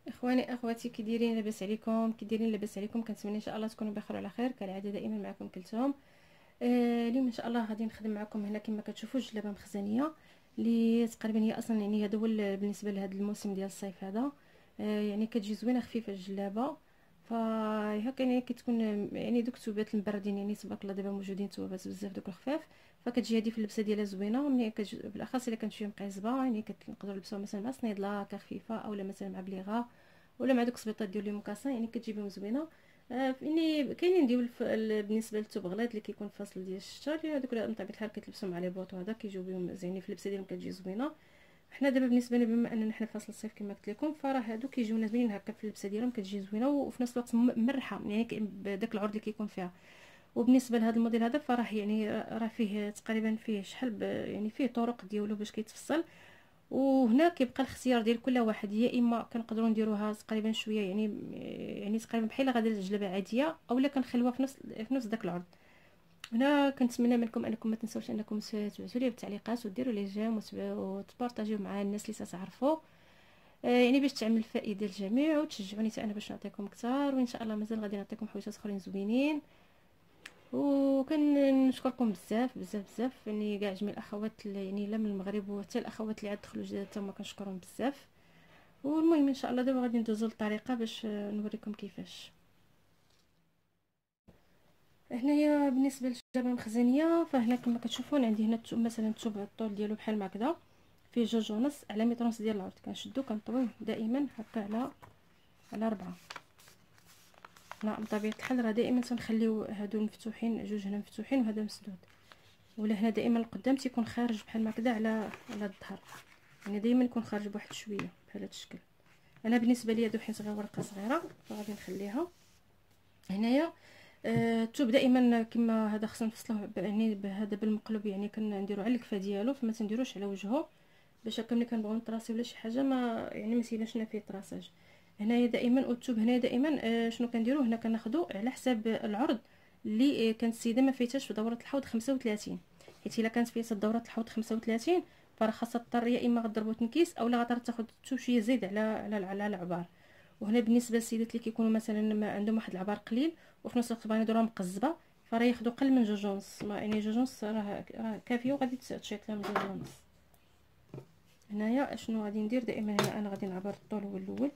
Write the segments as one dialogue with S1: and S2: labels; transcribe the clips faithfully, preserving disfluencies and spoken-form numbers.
S1: اخواني اخواتي، كي دايرين؟ لاباس عليكم؟ كي دايرين؟ لاباس عليكم؟ كنتمنى ان شاء الله تكونوا بخير وعلى خير كالعاده. دائما معكم كلثوم. آه اليوم ان شاء الله غادي نخدم معكم هنا كما كتشوفوا جلابه مخزنيه اللي تقريبا هي اصلا يعني هذا هو بالنسبه لهذا الموسم ديال الصيف هذا. آه يعني كتجي زوينه خفيفه الجلابه. فهكا يعني كتكون يعني دوك الثوبات المبردين يعني تبارك الله دابا موجودين ثوبات بزاف دوك الخفاف. فكتجي هذه في اللبسه ديالها زوينه ملي كتج... بالاخص الا كانت شويه مقيزبه يعني كنقدروا نلبسوها مثلا مع صنيدله كخفيفه اولا مثلا مع بليغه ولا مع دوك السبيطات ديال لي موكاسان يعني كتجيبهم زوينه. آه يعني كاينين ديال الف... بالنسبه للثوب غليظ اللي كيكون فاصل ديال الشتا اللي هذوك من طبيعه الحال كتلبسوا مع لي بوط وهذا كيجيو بهم زينين في اللبسه ديالهم كتجي زوينه. حنا دابا بالنسبه لنا بما اننا حنا فاصل الصيف كما قلت لكم فراه هادو كيجيونا زوينين هكا في اللبسه ديالهم كتجي زوينه وفي نفس الوقت مرحه يعني بداك العرض اللي كيكون فيها. وبالنسبه لهذا الموديل هذا فراه يعني راه فيه تقريبا فيه شحال يعني فيه طرق ديالو باش كيتفصل. وهنا كيبقى الاختيار ديال كل واحد، يا اما كنقدروا نديروها تقريبا شويه يعني يعني تقريبا بحال غادي الجلابه عاديه اولا كنخلوها في نفس في نفس داك العرض. هنا كنتمنى منكم انكم ما تنساوش انكم تبعثوا لي بالتعليقات وديروا لي جيم وتبارطاجيو مع الناس اللي تعرفوا. آه يعني باش تعمل الفائده للجميع وتشجعوني حتى انا باش نعطيكم اكثر، وان شاء الله مازال غادي نعطيكم حويجات اخرين زوينين. وكنشكركم بزاف بزاف بزاف يعني كاع جميع الاخوات يعني لا من المغرب وحتى الاخوات اللي عاد دخلوا جداد حتى هما كنشكرهم بزاف. والمهم ان شاء الله دابا غادي ندوزو للطريقه باش نوريكم كيفاش. هنايا بالنسبه للجبه المخزنيه فهنا كما كتشوفون عندي هنا مثلا الثوب الطول ديالو بحال ما هكذا فيه جوج ونص على متر ونص ديال العرض. كنشدو كنطويوه دائما هكا على على ربعة. هنا بطبيعه الحال راه دائما تنخليو هادو مفتوحين، جوج هنا مفتوحين وهذا مسدود. ولا هنا دائما القدام تيكون خارج بحال ما هكذا على على الظهر، يعني دائما يكون خارج بواحد شويه بحال هذا الشكل. انا بالنسبه لي هادو حيت غير ورقه صغيره فغادي نخليها هنايا. الثوب آه دائما كما هذا خصنا نفصلوه يعني بهذا بالمقلوب، يعني كنديرو على الكفه ديالو فما تنديروش على وجهه باش هكا ملي كنبغيو نطراسيو ولا شي حاجه ما يعني ما سيبناش لنا فيه طراساج. هنايا دائما والثوب هنايا دائما آه شنو كنديرو هنا كناخذو على حساب العرض اللي كانت السيده ما فايتاش في دوره الحوض خمسة وثلاثين، حيت الا كانت فايته دوره الحوض خمسة وثلاثين فراه خاصها تضطر يا اما غضربو تنكيس اولا غتضطر تاخذ الثوب شويه زايد على على على العبار. وهنا بالنسبه للسيدات اللي كيكونوا مثلا ما عندهم واحد العبار قليل وفي نفس الوقت بغا يديروها مقزبه فراه ياخذوا قل من جوج ونص، يعني جوج ونص راه راه كافيه وغادي تشيط لهم جوج ونص. هنايا اشنو غادي ندير دائما هنا انا غادي نعبر الطول هو الاول.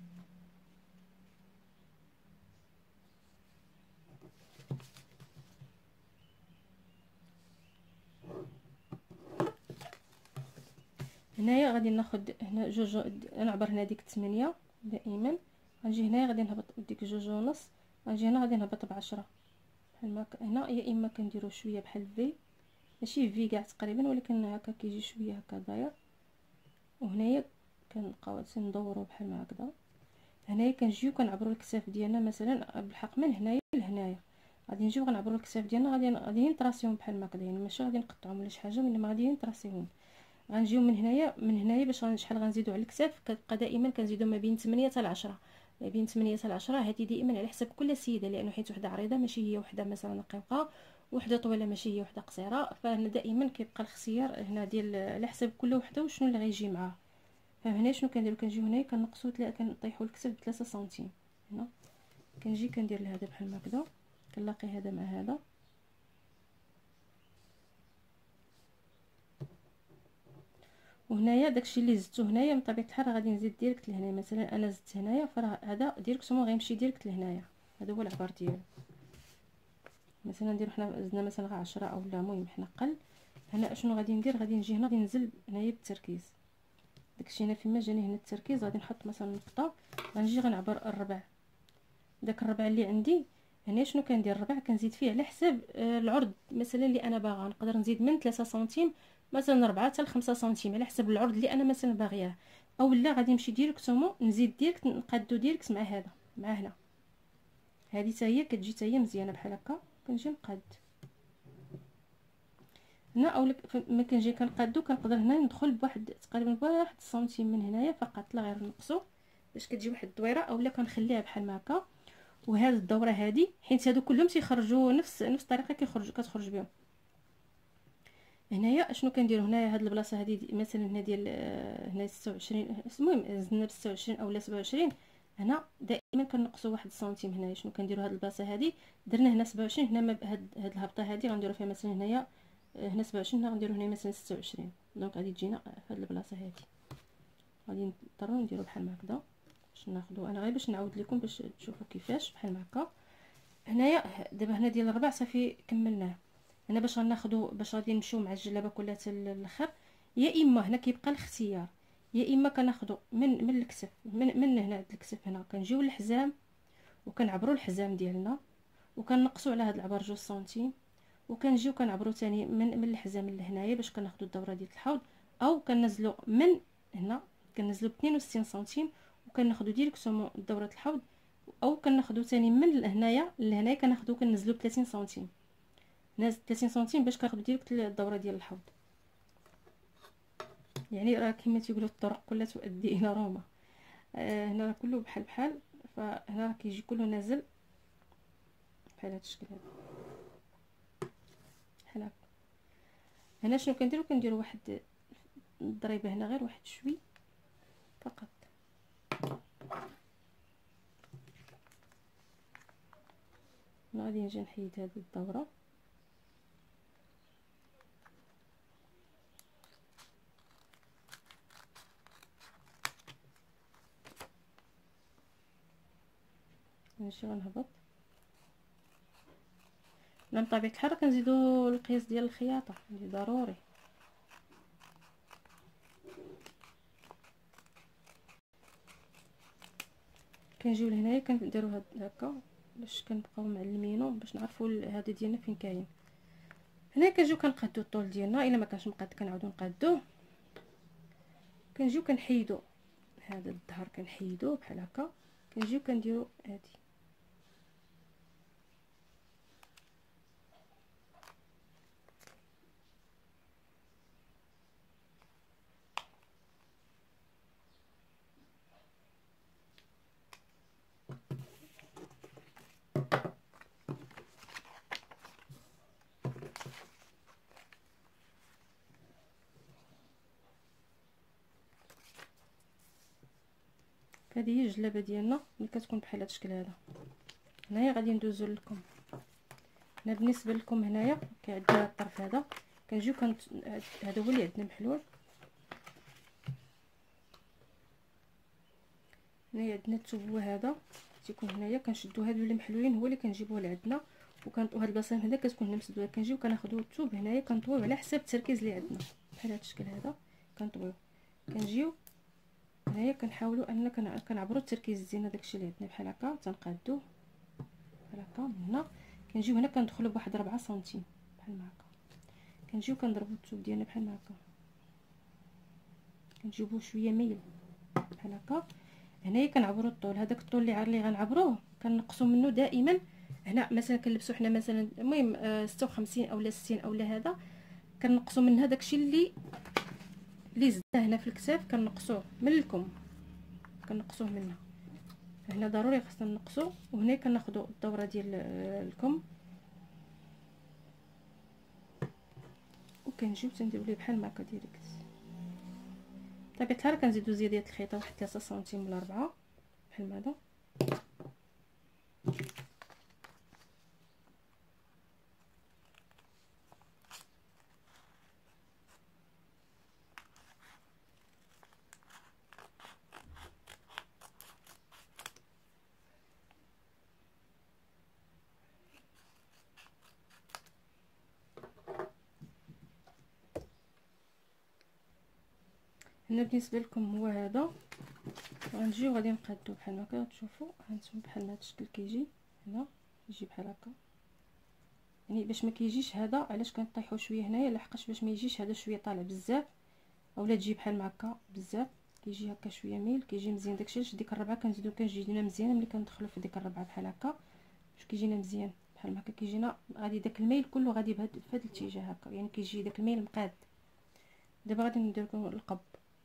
S1: هنايا غادي ناخذ هنا جوج نعبر هنا ديك ثمانية دائما. غنجي هنايا غادي نهبط ديك جوج ونص، غنجي هنا غادي نهبط بعشرة بحال ما هنا، يا اما كنديرو شويه بحال في ماشي في كاع تقريبا ولكن هكا كيجي شويه هكا داير. وهنايا كنبقاو ندورو بحال ما هكذا. هنايا كنجيو كنعبروا الكتاف ديالنا مثلا بالحق من هنايا لهنايا، غادي نجيو غنعبروا الكتاف ديالنا غادي غادي نطراسيهم بحال ما هكذا، يعني ماشي غادي نقطعهم ولا شي حاجه وانما غادي نطراسيهم. غنجيو من هنايا من هنايا باش شحال غنزيدو على الكتاف كتبقى دائما كنزيدو ما بين ثمانية حتى عشرة، ما بين ثمانية حتى عشرة. هذه دائما على حسب كل سيده، لانه حيت وحده عريضه ماشي هي وحده مثلا رقيقه وحده طويله ماشي هي وحده قصيره، فهنا دائما كيبقى الاختيار هنا ديال على حسب كل وحده وشنو اللي غيجي معاها. فهنا شنو كنديرو كنجيو هنايا كنقصو كنطيحو الكتف بثلاثة سنتيم. هنا كنجي كندير لهذا بحال هكذا كنلاقي هذا مع هذا. وهنايا داكشي اللي زدتو هنايا من طبيعه الحال غادي نزيد ديريكت لهنايا، مثلا انا زدت هنايا فراه هذا ديريكتومون غيمشي ديريكت لهنايا، هذا هو العبار ديالو. مثلا نديرو حنا زدنا مثلا غير عشرة او لا المهم حنا قل. هنا اشنو غادي ندير غادي نجي هنا غادي ننزل هنايا بالتركيز داكشي هنا فيما جاني هنا التركيز غادي نحط مثلا نقطه غنجي غنعبر الربع. داك الربع اللي عندي هنا شنو كندير الربع كنزيد فيه على حساب العرض مثلا اللي انا باغا، نقدر نزيد من ثلاثة سنتيم مثلا أربعة حتى خمسة سنتيم على حسب العرض اللي انا مثلا باغياه، او لا غادي نمشي ديريكتومون نزيد ديريكت نقادو ديريكت مع هذا مع هنا. هذه حتى هي كتجي حتى هي مزيانه بحال هكا كنجي نقاد هنا، او ما كنجي كنقادو كنقدر هنا ندخل بواحد تقريبا بواحد سنتيم من هنايا فقط لا غير نقصو باش كتجي واحد الدويره، اولا كنخليها بحال ما هكا. وهذه الدوره هذه حيت هادو كلهم تيخرجوا نفس نفس الطريقه كيخرجوا كتخرج بهم. هنايا اشنو كنديروا هنايا هاد البلاصه هذه مثلا هنا ديال آه، هنا ستة وعشرين، المهم زدنا ب ستة وعشرين اولا سبعة وعشرين. هنا دائما كنقصوا واحد السنتيم. هنايا شنو كنديروا هاد البلاصه هذه درنا هنا سبعة وعشرين، هنا ما هاد هاد الهبطه هذه غنديروا فيها مثلا هنايا آه، هنا سبعة وعشرين، هنا غنديروا هنا مثلا ستة وعشرين. دونك غادي تجينا في هاد البلاصه هذه غادي نضطروا نديروا بحال هكذا باش ناخذوا. انا غير باش نعاود لكم باش تشوفوا كيفاش بحال هكا. هنايا دابا هنا ديال الربع صافي كملناه. هنا باش غناخذوا باش غادي نمشيو مع الجلابه كلها حتى الاخر، يا اما هنا كيبقى الاختيار، يا اما كناخذوا من من الكتف من من هنا الكتف هنا كنجيو للحزام وكنعبروا الحزام ديالنا وكنقصوا على هذا العبر جوج سنتيم، وكنجيو كنعبروا ثاني من من الحزام لهنايا باش كناخذوا الدوره ديال الحوض، او كننزلوا من هنا كننزلوا ب اثنين وستين سنتيم وكناخذوا ديريكتومون دوره الحوض، او كناخذوا ثاني من هنايا لهنايا كناخذوا كننزلوا ب ثلاثين سنتيم، نازل ثلاثين سنتيم باش كناخذ ديريكت الدوره ديال الحوض. يعني راه كما تيقولوا الطرق كلها تؤدي الى روما. آه هنا راه كله بحال بحال، فهنا راه كيجي كله نازل بحال هذا الشكل هذا بحال هكا. هنا شنو كنديروا كنديروا واحد الضريبه هنا غير واحد شوي فقط. هنا غادي نجي نحيد هذه الدوره ماشي غنهبط. من طبيعه الحال كنزيدوا القياس ديال الخياطه اللي ضروري. كنجيو لهنايا كنديروا هاد هكا باش كنبقاو معلمينو باش نعرفوا هذا ديالنا فين كاين. هنا كنجيو كنقادو الطول ديالنا، الا ما كانش مقاد كنعاودو نقادوه. كنجيو كنحيدو هذا الظهر كنحيدوه بحال هكا، كنجيو كنديرو هادي هذه هي الجلابه ديالنا اللي كتكون بحال هذا الشكل هذا. هنايا غادي ندوزو لكم. هنا بالنسبه لكم هنايا كيعندنا الطرف هذا كنجيو كنت هذا هو اللي عندنا محلول. هنايا عندنا التوب هذا تيكون هنايا كنشدو هادو اللي محلولين هو اللي كنجيبوه لعندنا، وكنطوي هاد البلاصه هنا كتكون هنا مسدوده. كنجيو كناخذوا التوب هنايا كنطويو على حساب التركيز اللي عندنا بحال هذا الشكل هذا كنطويو. كنجيو هنايا كنحاولوا اننا كنعبروا التركيز ديالنا داكشي اللي عندنا بحال هكا تنقادوه بحال هكا. من هنا كنجيو هنا كندخلوا بواحد ربعة سنتيم بحال هكا. كنجيو كنضربوا التوب ديالنا بحال هكا، كنجيبوه شويه ميل بحال هكا. هنايا كنعبروا الطول، هذاك الطول اللي اللي غنعبروه كنقصوا منه دائما. هنا مثلا كنلبسوا حنا مثلا المهم آه ستة وخمسين اولا ستين اولا هذا كنقصوا من هذاك الشيء اللي اللي زدناه هنا في الكتاف كنقصوه من الكم كنقصوه منها. هنا ضروري خصنا نقصوا، وهنا كناخذوا الدوره ديال الكم وكنجيو تنديروا ليه بحال هكا ديريكت. طبيعه الحال كنزيدوا زياديه الخيطه واحد ثلاثة سنتيم ولا أربعة بحال هذا. هنا بالنسبه لكم هو هذا غنجيو غادي نقادو بحال هكا. تشوفوا هانتوما بحال هذا الشكل كيجي هنا يجي بحال هكا. يعني باش ما كيجيش هذا علاش كنطيحوا شويه هنايا لحقاش باش ما يجيش هذا شويه طالع بزاف اولا تجي بحال هكا بزاف كيجي هكا شويه ميل كيجي مزيان. داكشي علاش ديك الربعه كنزيدو كنجينا مزيان ملي كندخلوا في ديك الربعه بحال هكا باش كيجينا مزيان بحال هكا. كيجينا غادي داك الميل كله غادي بهذا في هذا الاتجاه هكا، يعني كيجي داك الميل مقاد. دابا غادي ندير لكم القب.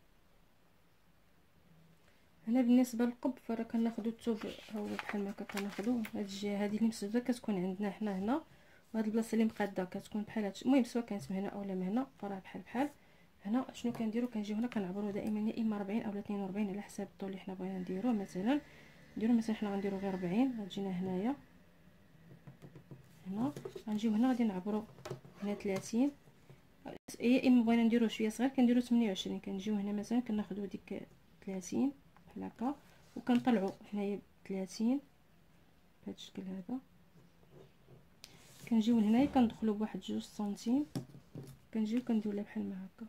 S1: هنا بالنسبه للقب فرا كناخذوا الثوب هو بحال هكا كناخذوا هاد الجهه هذه اللي مسدوده كتكون عندنا حنا هنا، وهاد البلاصه اللي مقاده كتكون بحال هادشي. المهم سواء كانت هنا اولا من هنا فراه بحال بحال. هنا شنو كنديروا؟ كنجيو هنا كنعبروا دائما يا اما أربعين اولا اثنين وأربعين على حساب الطول اللي حنا بغينا نديروه. مثلا نديروا مثلا حنا غنديروا غير أربعين، غتجينا هنايا هنا غنجيو هنا غادي نعبروا هنا ثلاثين، يا اما بغينا نديرو شويه صغير كنديرو ثمانية وعشرين. كنجيو هنا مثلا كناخذوا ديك ثلاثين بحال هكا وكنطلعوا هنايا ثلاثين بهذا الشكل هذا. كنجيو هنايا كندخلوا بواحد جوج سنتيم، كنجيو كنديروا لها بحال ما هكا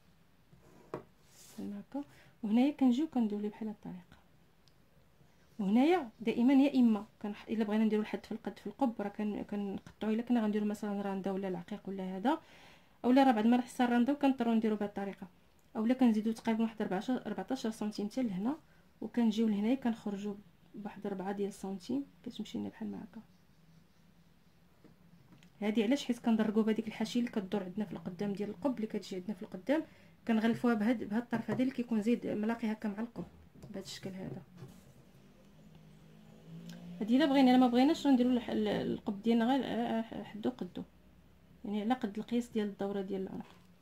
S1: بحال ما هكا، وهنايا كنجيو كنديروا لها بحال هاد الطريقه. وهنايا دائما يا اما كان الا بغينا نديروا الحد في القد في القب راه كنقطعوا، الا كنا غنديروا مثلا راندا ولا العقيق ولا هذا، اولا راه بعد ما حصل الراندا كنضطروا نديروا بهذه الطريقه، اولا كنزيدوا تقريبا واحد أربعطاش سنتيم حتى لهنا، وكنجيو لهنايا كنخرجوا بواحد أربعة ديال السنتيم كتمشي لنا بحال ما هكا. هذه علاش؟ حيت كندرقوا بهذيك الحاشيه اللي كدور عندنا في القدام ديال القب، اللي كتجي عندنا في القدام كنغلفوها بهذا بهذا الطرف هذا اللي كيكون زايد ملاقي هكا مع القب بهذا الشكل هذا. هذه الا بغينا، الا ما بغيناش نديروا القب ديالنا غير حدو قدو، يعني على قد القياس ديال الدوره ديال العنق.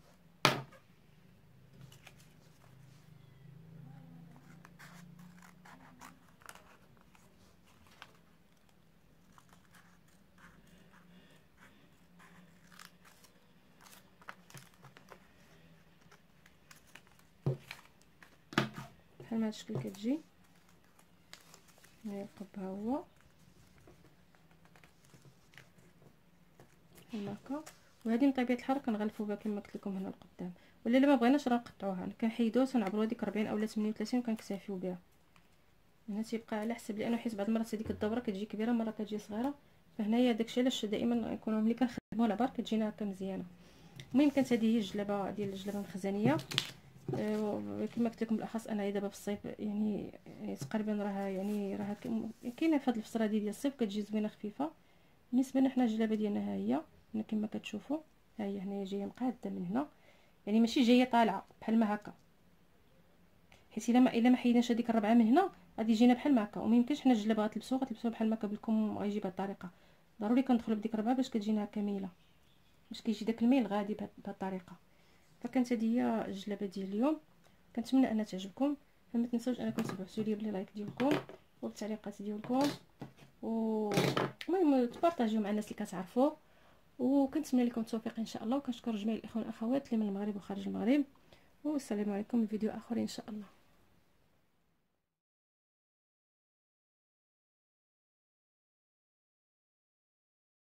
S1: بحال ما هاد الشكل كتجي. هنا القب ها هو بحال هكا، وهذه من طبيعه الحال كنغلفوا بها كما قلت لكم هنا القدام، ولا الا ما بغيناش راه نقطعوها كنحيدوها ونعبروا هذيك أربعين اولا ثمانية وثلاثين وكنكتفيو بها. هنا تيبقى على حسب، لانه حيت بعض المرات هذيك الدوره كتجي كبيره مرات كتجي صغيره، فهنايا داكشي علاش دائما يكونوا ملي كنخدموا العبار كتجينا هكا مزيانه. المهم كانت هذه هي الجلابه ديال الجلابه المخزنيه. أه كما قلت لكم بالاخص انا دابا في الصيف يعني, يعني تقريبا راها يعني راها كاينه في هذه الفتره هذه ديال الصيف كتجي زوينه خفيفه. بالنسبه لنا حنا الجلابه ديالنا ها هي هنا كما كتشوفوا، ها هي هنايا جايه مقاده من هنا، يعني ماشي جايه طالعه بحال ما هكا، حيت الا ما الا ما حيدناش هذيك الربعه من هنا غادي يجينا بحال ما هكا. وما يمكنش حنا الجلابه غتلبسوها غتلبسوها بحال ما هكا بالكم غيجي بهذه الطريقه، ضروري كندخلوا بديك الربعه باش كتجينا هكا ميله، باش كيجي داك الميل غادي بهذه الطريقه. فكانت هذه هي الجلابه ديال اليوم، كنتمنى انها تعجبكم. فما تنساوش انكم تبعثوا لي باللايك ديالكم وبالتعليقات ديالكم، ومهم تبارطاجيو مع الناس اللي كتعرفوا، وكنتمنى لكم التوفيق ان شاء الله. وكنشكر جميع الاخوان والاخوات اللي من المغرب وخارج المغرب، والسلام عليكم. الفيديو اخر ان شاء الله.